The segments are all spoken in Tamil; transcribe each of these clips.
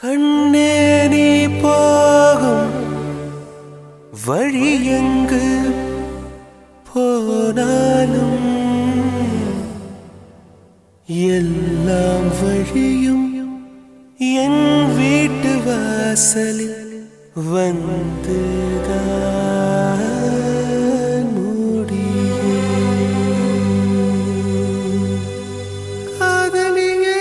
கண்ணே நீ போகும் வழி எங்கு போனாலும் எல்லாம் வழியும் என் வீட்டு வாசலில் வந்துதான் முடியும். காதலியே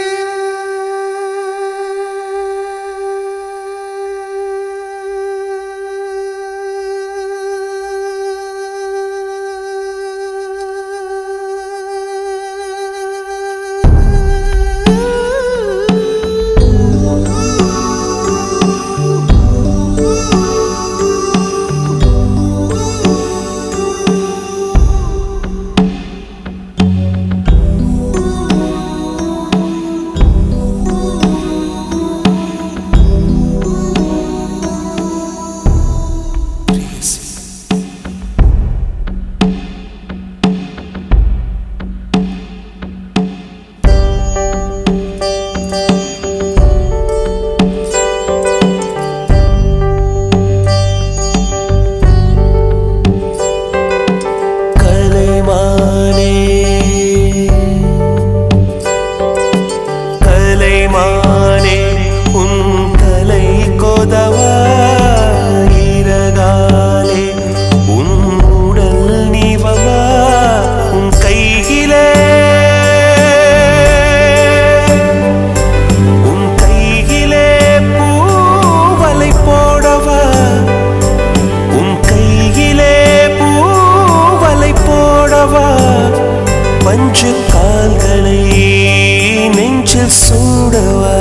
பஞ்சு கால்களை நெஞ்சில் சூடவா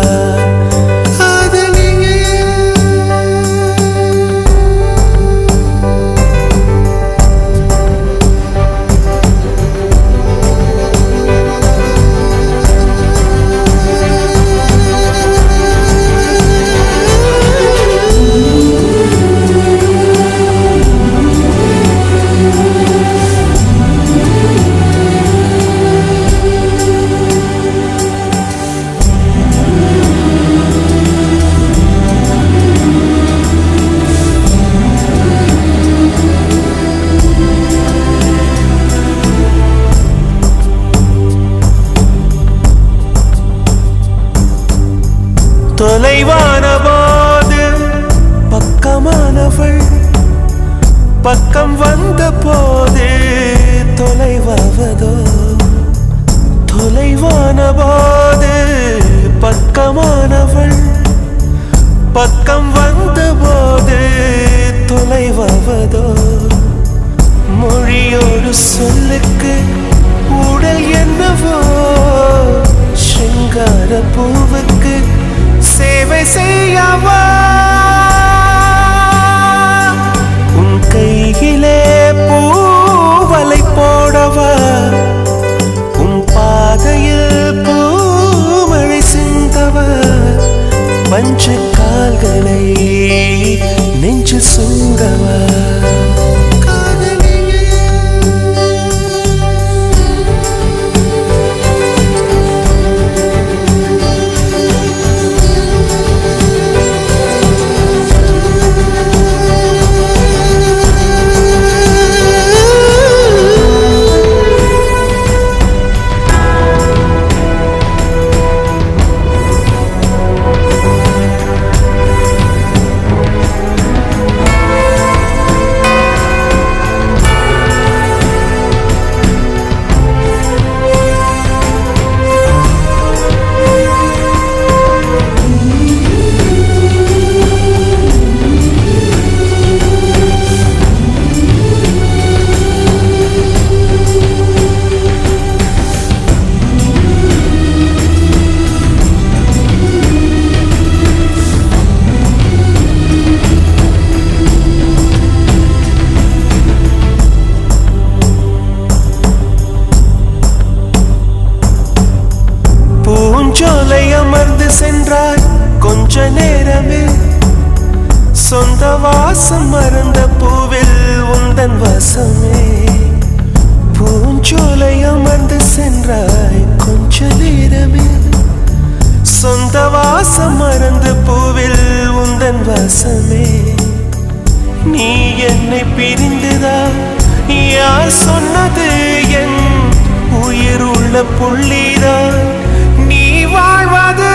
தொலைவான போது பக்கமானவள் பக்கம் வந்த போது தொலைவாவதோ தொலைவான போது பக்கமானவள் பக்கம் வந்த போது தொலைவாவதோ மொழியோடு சொல்லுக்கு உடல் என்னவோ சிங்கார பூவுக்கு சேவை செய்யவா உன் கையிலே பூவலை போடவா உன் பாதையில் பூமழை சிந்தவா பஞ்சு கால்களை நெஞ்சு சூடவா பூஞ்சோலை அமர்ந்து சென்றாய் கொஞ்ச நேரமே சொந்த வாசம் மறந்த பூவில் உந்தன் வாசமே பூஞ்சோலை அமர்ந்து சென்றாய் கொஞ்ச நேரமே சொந்த வாசம் மறந்து பூவில் வசமே. நீ என்னை பிரிந்துதா யார் சொன்னது? என் உயிர் உள்ள புள்ளிதான் நீ வாழ்வது